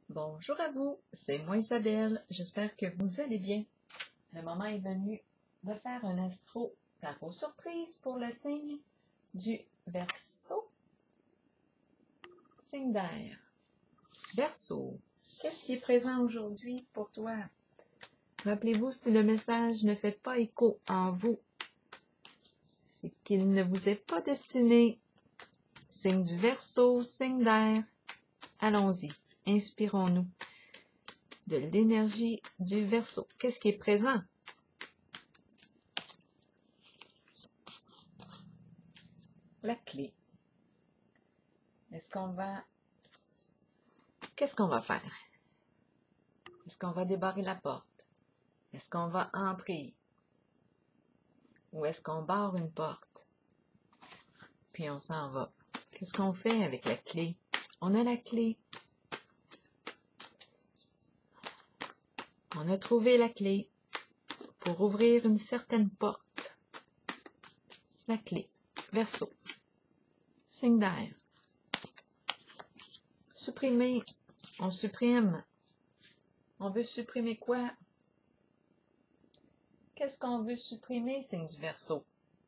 Bonjour à vous, c'est moi Isabelle, j'espère que vous allez bien. Le moment est venu de faire un astro tarot surprise pour le signe du Verseau, signe d'air. Verseau, qu'est-ce qui est présent aujourd'hui pour toi? Rappelez-vous, si le message ne fait pas écho en vous, c'est qu'il ne vous est pas destiné. Signe du Verseau, signe d'air, allons-y, inspirons-nous de l'énergie du Verseau. Qu'est-ce qui est présent? La clé. Qu'est-ce qu'on va faire? Est-ce qu'on va débarrer la porte? Est-ce qu'on va entrer? Ou est-ce qu'on barre une porte? Puis on s'en va. Qu'est-ce qu'on fait avec la clé? On a la clé. On a trouvé la clé pour ouvrir une certaine porte. La clé. Verseau. Signe d'air. Supprimer. On supprime. On veut supprimer quoi? Qu'est-ce qu'on veut supprimer, signe du Verseau?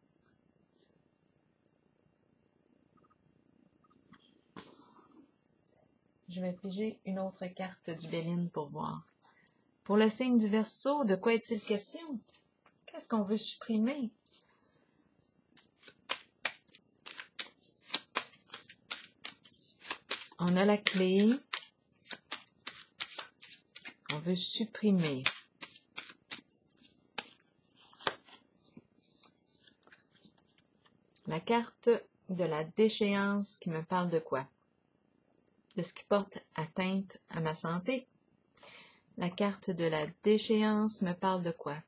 Je vais piger une autre carte du Béline pour voir. Pour le signe du Verseau, de quoi est-il question? Qu'est-ce qu'on veut supprimer? On a la clé. On veut supprimer. La carte de la déchéance qui me parle de quoi? De ce qui porte atteinte à ma santé. La carte de la déchéance me parle de quoi?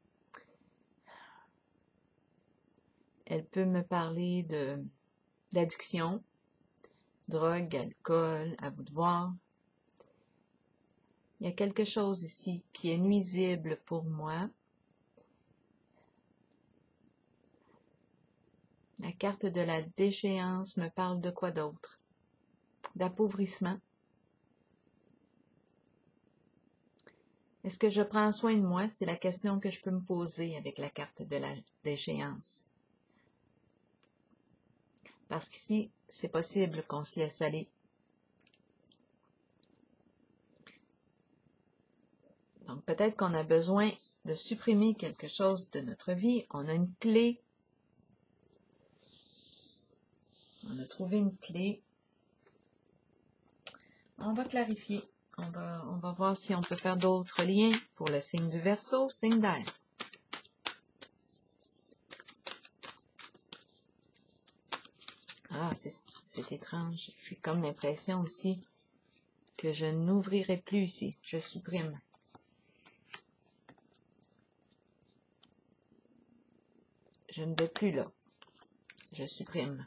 Elle peut me parler d'addiction, drogue, alcool, à vous de voir. Il y a quelque chose ici qui est nuisible pour moi. La carte de la déchéance me parle de quoi d'autre? D'appauvrissement. Est-ce que je prends soin de moi? C'est la question que je peux me poser avec la carte de la déchéance. Parce qu'ici, c'est possible qu'on se laisse aller. Donc peut-être qu'on a besoin de supprimer quelque chose de notre vie. On a une clé. On a trouvé une clé. On va clarifier. On va voir si on peut faire d'autres liens pour le signe du Verseau, signe d'air. Ah, c'est étrange. J'ai comme l'impression ici que je n'ouvrirai plus ici. Je supprime. Je ne vais plus là. Je supprime.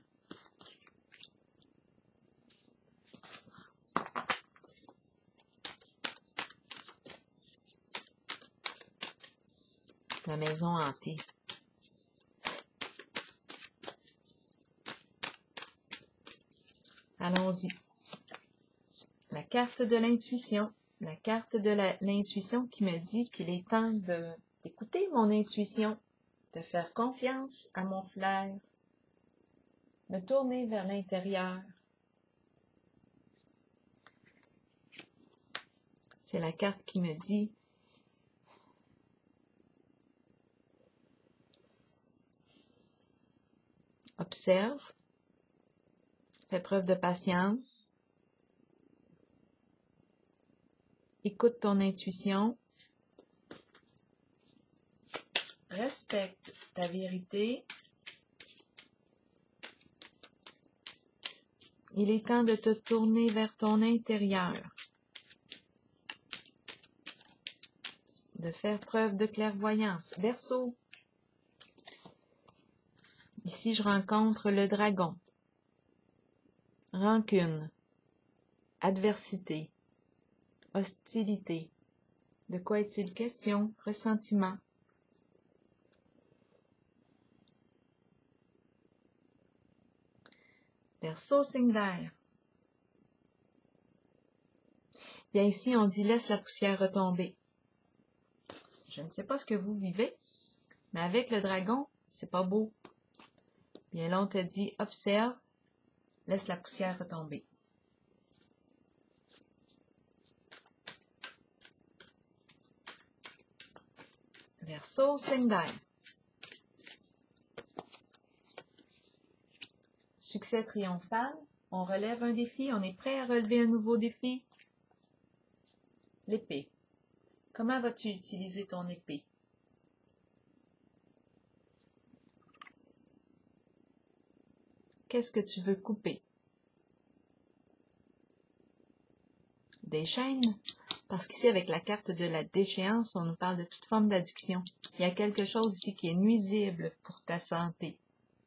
La maison hantée. Allons-y. La carte de l'intuition. La carte de l'intuition qui me dit qu'il est temps d'écouter mon intuition, de faire confiance à mon flair, me tourner vers l'intérieur. C'est la carte qui me dit observe, fais preuve de patience, écoute ton intuition, respecte ta vérité. Il est temps de te tourner vers ton intérieur, de faire preuve de clairvoyance. Verseau, ici je rencontre le dragon, rancune, adversité, hostilité. De quoi est-il question? Ressentiment. Verseau, signe d'air. Bien ici, on dit laisse la poussière retomber. Je ne sais pas ce que vous vivez, mais avec le dragon, c'est pas beau. Bien là, on te dit observe, laisse la poussière retomber. Verseau, signe d'air. Succès triomphal. On relève un défi. On est prêt à relever un nouveau défi. L'épée. Comment vas-tu utiliser ton épée? Qu'est-ce que tu veux couper? Des chaînes? Parce qu'ici, avec la carte de la déchéance, on nous parle de toute forme d'addiction. Il y a quelque chose ici qui est nuisible pour ta santé.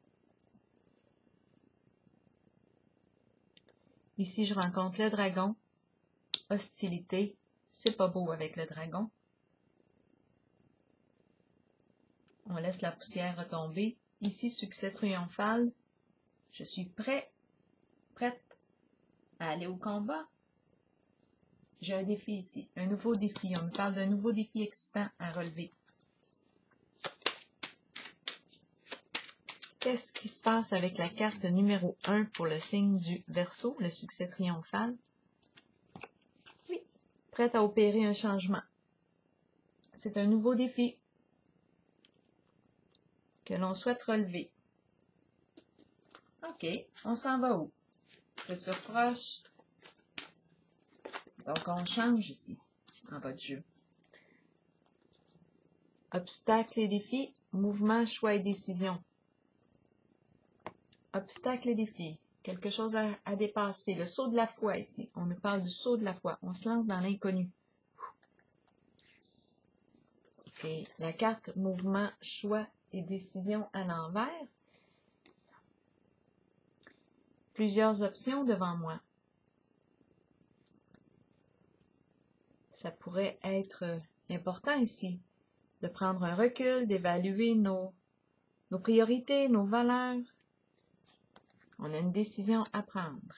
Ici, je rencontre le dragon. Hostilité. C'est pas beau avec le dragon. On laisse la poussière retomber. Ici, succès triomphal. Je suis prête à aller au combat. J'ai un défi ici, un nouveau défi. On me parle d'un nouveau défi excitant à relever. Qu'est-ce qui se passe avec la carte numéro 1 pour le signe du Verseau, le succès triomphal? Oui, prête à opérer un changement. C'est un nouveau défi que l'on souhaite relever. OK, on s'en va où? Futur proche. Donc, on change ici, en bas de jeu. Obstacles et défis, mouvement, choix et décision. Obstacles et défis, quelque chose à dépasser. Le saut de la foi ici. On nous parle du saut de la foi. On se lance dans l'inconnu. Et la carte mouvement, choix et décision à l'envers. Plusieurs options devant moi. Ça pourrait être important ici de prendre un recul, d'évaluer nos priorités, nos valeurs. On a une décision à prendre.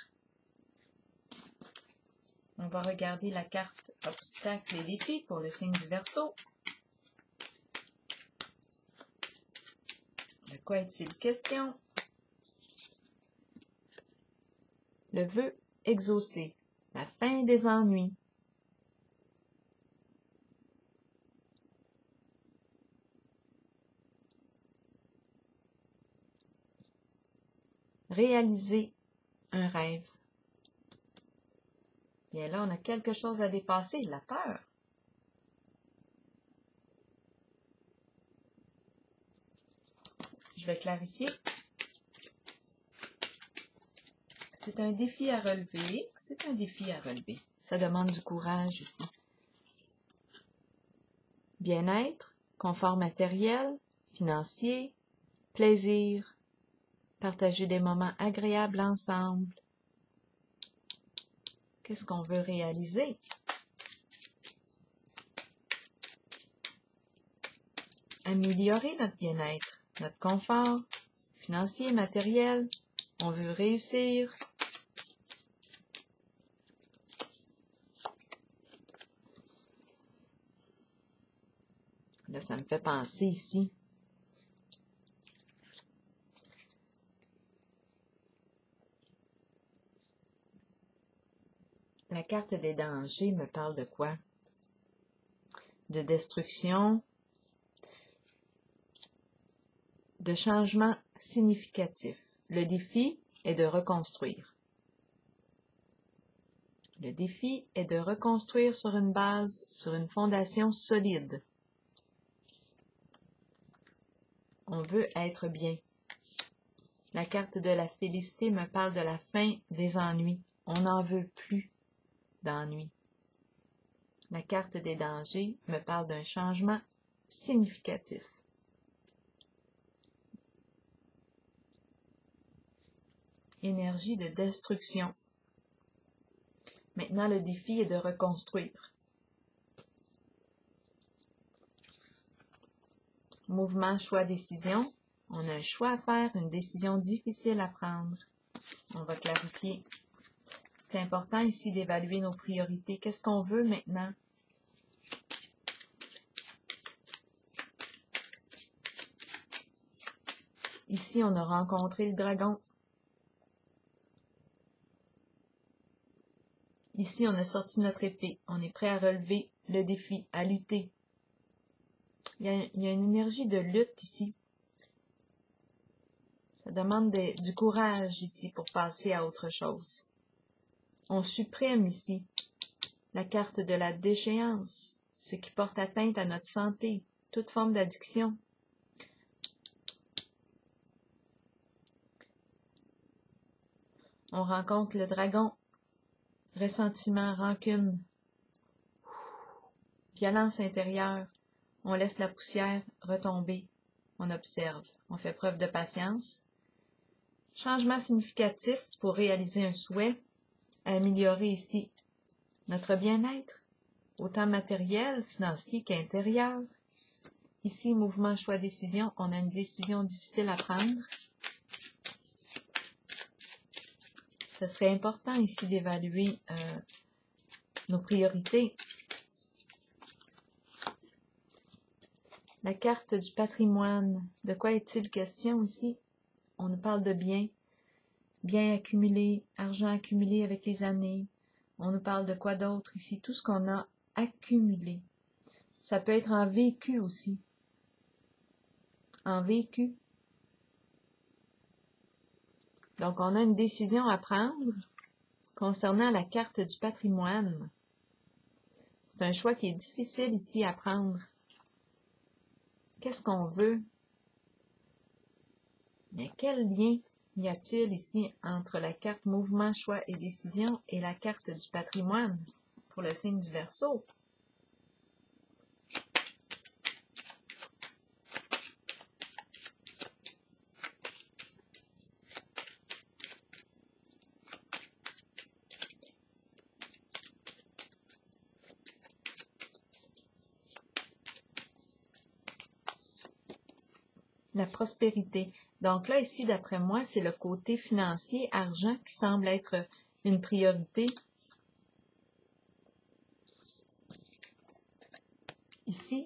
On va regarder la carte obstacles et défis pour le signe du Verseau. De quoi est-il question? Le vœu exaucé, la fin des ennuis. Réaliser un rêve. Bien là, on a quelque chose à dépasser, la peur. Je vais clarifier. C'est un défi à relever. C'est un défi à relever. Ça demande du courage ici. Bien-être, confort matériel, financier, plaisir, partager des moments agréables ensemble. Qu'est-ce qu'on veut réaliser? Améliorer notre bien-être, notre confort, financier, matériel. On veut réussir. Là, ça me fait penser ici. La carte des dangers me parle de quoi? De destruction, de changement significatif. Le défi est de reconstruire. Le défi est de reconstruire sur une base, sur une fondation solide. On veut être bien. La carte de la félicité me parle de la fin des ennuis. On n'en veut plus d'ennuis. La carte des dangers me parle d'un changement significatif. Énergie de destruction. Maintenant, le défi est de reconstruire. Mouvement, choix, décision. On a un choix à faire, une décision difficile à prendre. On va clarifier C'est important ici d'évaluer nos priorités. Qu'est-ce qu'on veut maintenant? Ici, on a rencontré le dragon. Ici, on a sorti notre épée. On est prêt à relever le défi, à lutter. Il y a une énergie de lutte ici. Ça demande du courage ici pour passer à autre chose. On supprime ici la carte de la déchéance, ce qui porte atteinte à notre santé, toute forme d'addiction. On rencontre le dragon, ressentiment, rancune, violence intérieure. On laisse la poussière retomber, on observe, on fait preuve de patience. Changement significatif pour réaliser un souhait, améliorer ici notre bien-être, autant matériel, financier qu'intérieur. Ici, mouvement, choix, décision, on a une décision difficile à prendre. Ce serait important ici d'évaluer nos priorités. La carte du patrimoine, de quoi est-il question ici? On nous parle de biens, biens accumulés, argent accumulé avec les années. On nous parle de quoi d'autre ici? Tout ce qu'on a accumulé. Ça peut être en vécu aussi. En vécu. Donc, on a une décision à prendre concernant la carte du patrimoine. C'est un choix qui est difficile ici à prendre. Qu'est-ce qu'on veut? Mais quel lien y a-t-il ici entre la carte mouvement, choix et décision et la carte du patrimoine pour le signe du Verseau? La prospérité. Donc là, ici, d'après moi, c'est le côté financier, argent, qui semble être une priorité. Ici,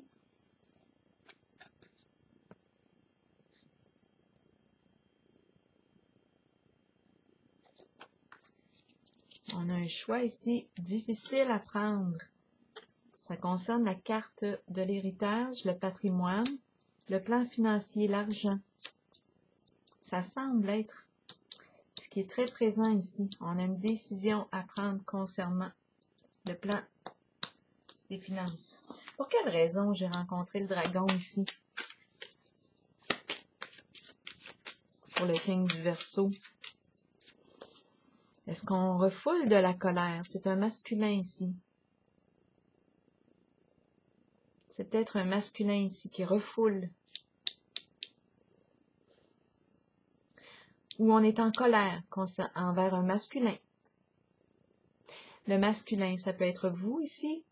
on a un choix ici difficile à prendre. Ça concerne la carte de l'héritage, le patrimoine, le plan financier, l'argent. Ça semble être ce qui est très présent ici. On a une décision à prendre concernant le plan des finances. Pour quelle raison j'ai rencontré le dragon ici? Pour le signe du Verseau. Est-ce qu'on refoule de la colère? C'est un masculin ici. C'est peut-être un masculin ici qui refoule. Ou on est en colère envers un masculin. Le masculin, ça peut être vous ici.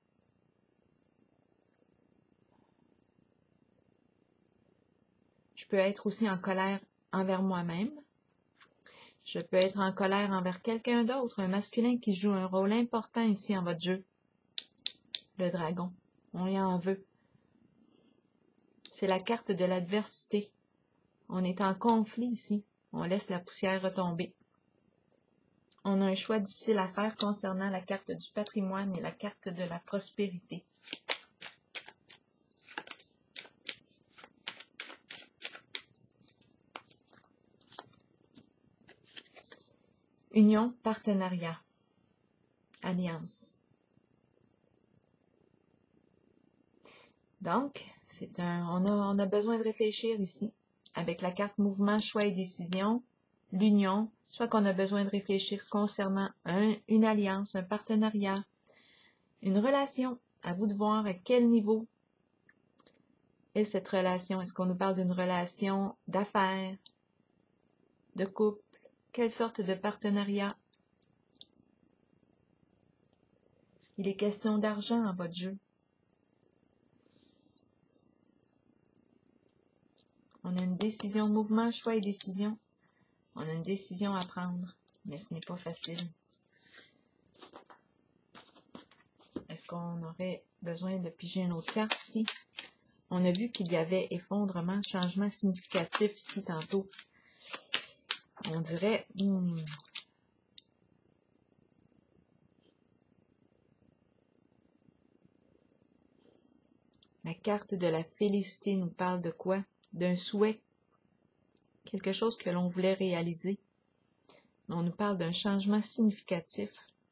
Je peux être aussi en colère envers moi-même. Je peux être en colère envers quelqu'un d'autre, un masculin qui joue un rôle important ici en votre jeu. Le dragon, on y en veut. C'est la carte de l'adversité. On est en conflit ici. On laisse la poussière retomber. On a un choix difficile à faire concernant la carte du patrimoine et la carte de la prospérité. Union, partenariat, alliance. Donc, on a besoin de réfléchir ici. Avec la carte mouvement, choix et décision, l'union, soit qu'on a besoin de réfléchir concernant une alliance, un partenariat, une relation. À vous de voir à quel niveau est cette relation. Est-ce qu'on nous parle d'une relation d'affaires, de couple? Quelle sorte de partenariat? Il est question d'argent en votre jeu. On a une décision, mouvement, choix et décision. On a une décision à prendre, mais ce n'est pas facile. Est-ce qu'on aurait besoin de piger une autre carte ici? On a vu qu'il y avait effondrement, changement significatif ici tantôt. On dirait... La carte de la félicité nous parle de quoi? D'un souhait. Quelque chose que l'on voulait réaliser. On nous parle d'un changement significatif.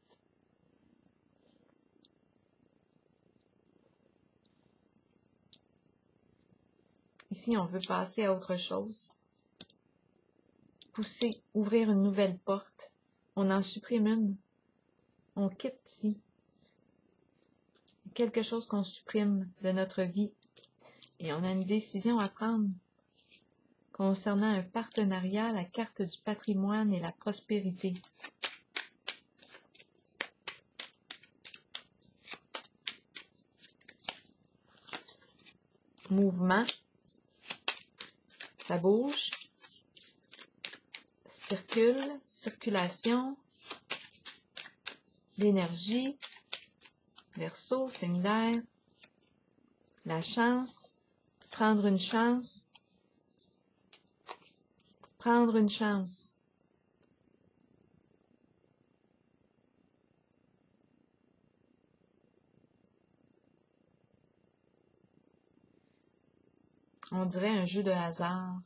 Ici, on veut passer à autre chose. Pousser, ouvrir une nouvelle porte. On en supprime une. On quitte ici. Quelque chose qu'on supprime de notre vie. Et on a une décision à prendre concernant un partenariat, la carte du patrimoine et la prospérité. Mouvement. Ça bouge. Circule. Circulation. L'énergie. Verseau, signe d'air. La chance. Prendre une chance. Prendre une chance. On dirait un jeu de hasard.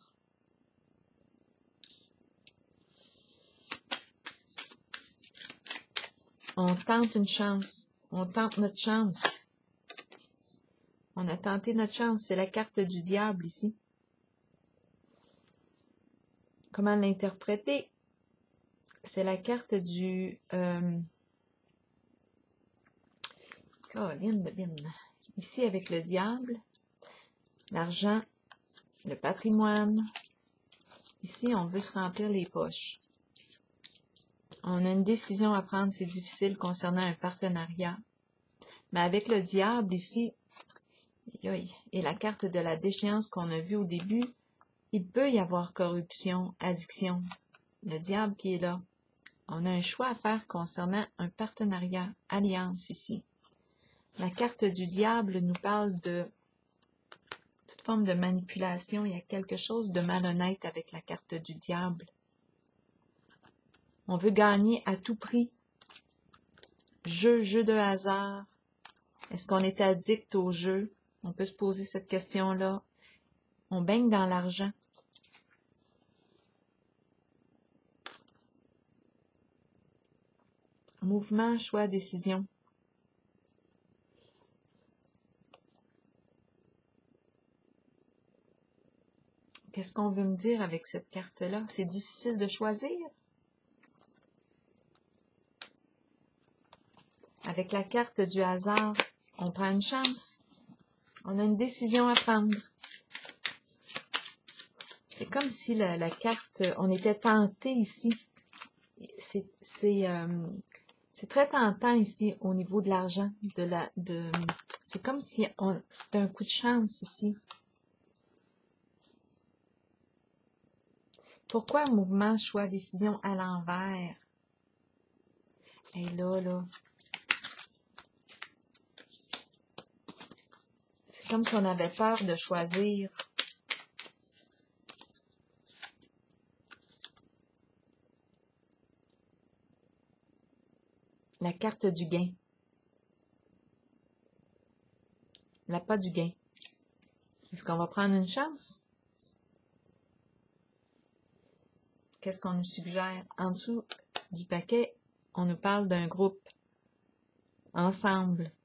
On tente une chance. On tente notre chance. On a tenté notre chance. C'est la carte du diable ici. Comment l'interpréter? C'est la carte du... Ici, avec le diable, l'argent, le patrimoine. Ici, on veut se remplir les poches. On a une décision à prendre, c'est difficile concernant un partenariat. Mais avec le diable ici, et la carte de la déchéance qu'on a vue au début, il peut y avoir corruption, addiction. Le diable qui est là. On a un choix à faire concernant un partenariat, alliance ici. La carte du diable nous parle de toute forme de manipulation. Il y a quelque chose de malhonnête avec la carte du diable. On veut gagner à tout prix. Jeu de hasard. Est-ce qu'on est addict au jeu? On peut se poser cette question-là. On baigne dans l'argent. Mouvement, choix, décision. Qu'est-ce qu'on veut me dire avec cette carte-là? C'est difficile de choisir. Avec la carte du hasard, on prend une chance. On a une décision à prendre. C'est comme si la carte, on était tenté ici. C'est très tentant ici au niveau de l'argent. C'est comme si c'était un coup de chance ici. Pourquoi mouvement, choix, décision à l'envers? Et là. C'est comme si on avait peur de choisir. La carte du gain. L'appât du gain. Est-ce qu'on va prendre une chance? Qu'est-ce qu'on nous suggère? En dessous du paquet, on nous parle d'un groupe. Ensemble.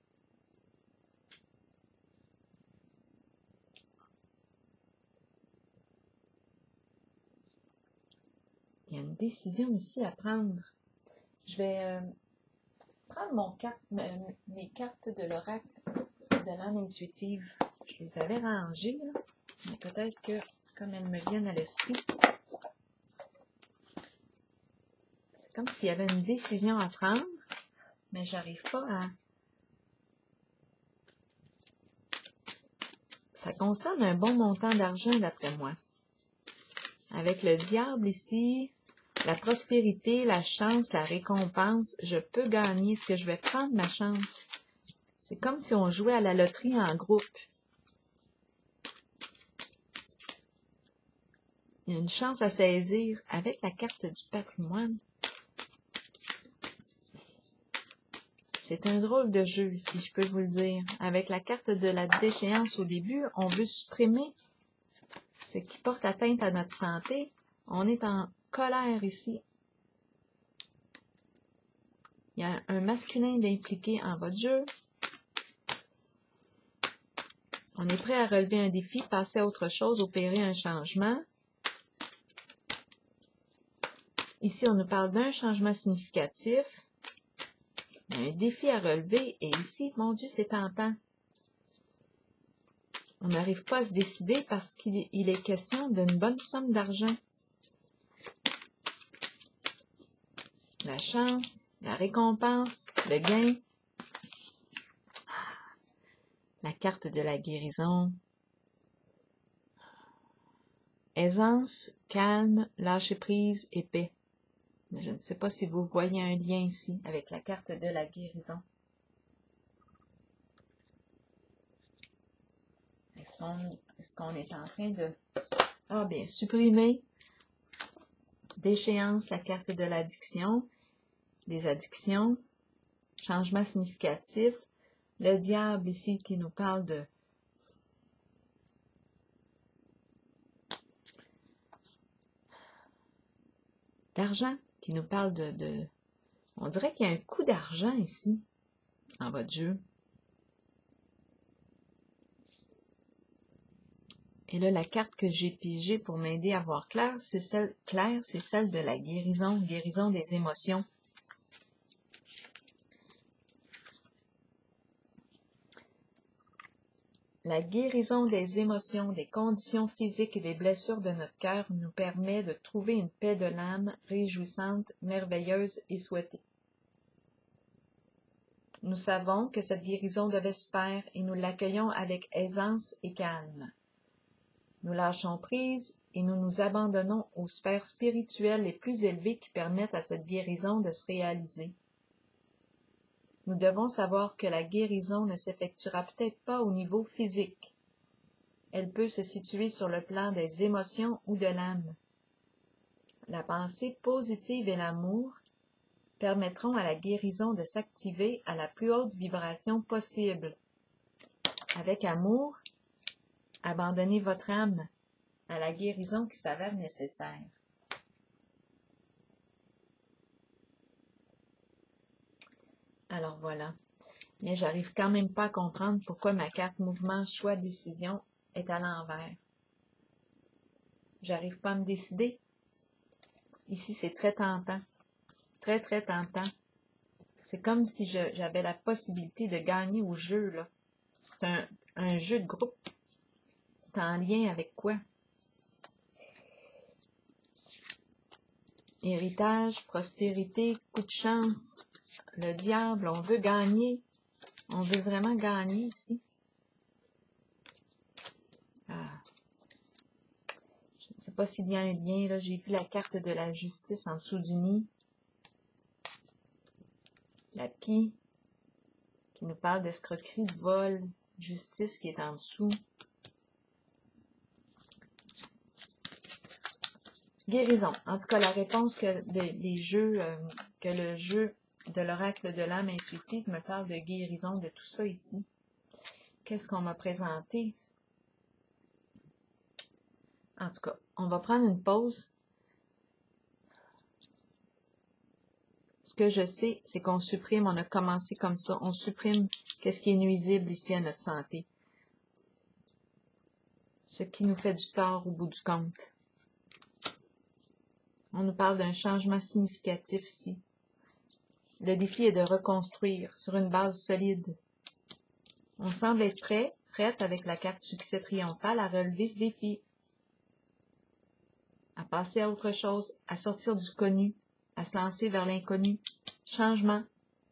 Il y a une décision ici à prendre. Je vais prendre mes cartes de l'oracle de l'âme intuitive. Je les avais rangées, là. Mais peut-être que, comme elles me viennent à l'esprit, c'est comme s'il y avait une décision à prendre, mais j'arrive pas à... Ça concerne un bon montant d'argent, d'après moi. Avec le diable ici, la prospérité, la chance, la récompense, je peux gagner. Est-ce que je vais prendre ma chance? C'est comme si on jouait à la loterie en groupe. Il y a une chance à saisir avec la carte du patrimoine. C'est un drôle de jeu, si je peux vous le dire. Avec la carte de la déchéance au début, on veut supprimer ce qui porte atteinte à notre santé. On est en colère ici. Il y a un masculin d'impliqué en votre jeu. On est prêt à relever un défi, passer à autre chose, opérer un changement. Ici, on nous parle d'un changement significatif. Il y a un défi à relever. Et ici, mon Dieu, c'est tentant. On n'arrive pas à se décider parce qu'il est question d'une bonne somme d'argent. La chance, la récompense, le gain. La carte de la guérison. Aisance, calme, lâcher prise et paix. Je ne sais pas si vous voyez un lien ici avec la carte de la guérison. Est-ce qu'on est en train de... Ah bien, supprimer d'échéance la carte de l'addiction, des addictions, changement significatif, le diable ici qui nous parle d'argent, qui nous parle on dirait qu'il y a un coup d'argent ici, en votre jeu. Et là, la carte que j'ai pigée pour m'aider à voir clair, c'est celle de la guérison, guérison des émotions. La guérison des émotions, des conditions physiques et des blessures de notre cœur nous permet de trouver une paix de l'âme réjouissante, merveilleuse et souhaitée. Nous savons que cette guérison devait se faire et nous l'accueillons avec aisance et calme. Nous lâchons prise et nous nous abandonnons aux sphères spirituelles les plus élevées qui permettent à cette guérison de se réaliser. Nous devons savoir que la guérison ne s'effectuera peut-être pas au niveau physique. Elle peut se situer sur le plan des émotions ou de l'âme. La pensée positive et l'amour permettront à la guérison de s'activer à la plus haute vibration possible. Avec amour, abandonnez votre âme à la guérison qui s'avère nécessaire. Alors voilà. Mais j'arrive quand même pas à comprendre pourquoi ma carte mouvement, choix, décision est à l'envers. J'arrive pas à me décider. Ici, c'est très tentant. Très, très tentant. C'est comme si j'avais la possibilité de gagner au jeu, là. C'est un jeu de groupe. C'est en lien avec quoi? Héritage, prospérité, coup de chance, le diable, on veut gagner. On veut vraiment gagner ici. Ah. Je ne sais pas s'il y a un lien, là. J'ai vu la carte de la justice en dessous du nid. La pie, qui nous parle d'escroquerie, de vol, justice qui est en dessous. Guérison. En tout cas, la réponse que le jeu de l'oracle de l'âme intuitive me parle de guérison de tout ça ici. Qu'est-ce qu'on m'a présenté? En tout cas, on va prendre une pause. Ce que je sais, c'est qu'on supprime, on a commencé comme ça, on supprime qu'est-ce qui est nuisible ici à notre santé. Ce qui nous fait du tort au bout du compte. On nous parle d'un changement significatif ici. Le défi est de reconstruire sur une base solide. On semble être prête avec la carte succès triomphal à relever ce défi. À passer à autre chose, à sortir du connu, à se lancer vers l'inconnu. Changement.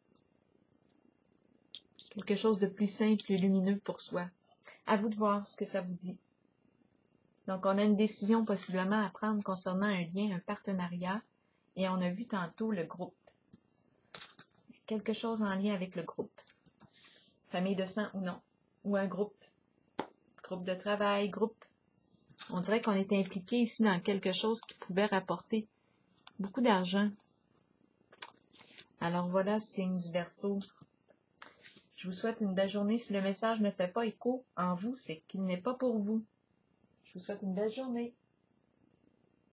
Quelque chose de plus simple et lumineux pour soi. À vous de voir ce que ça vous dit. Donc, on a une décision possiblement à prendre concernant un lien, un partenariat, et on a vu tantôt le groupe. Quelque chose en lien avec le groupe. famille de sang ou non, ou un groupe de travail, groupe. On dirait qu'on est impliqué ici dans quelque chose qui pouvait rapporter beaucoup d'argent. Alors voilà, signe du Verseau. Je vous souhaite une belle journée. Si le message ne fait pas écho en vous, c'est qu'il n'est pas pour vous. Je vous souhaite une belle journée.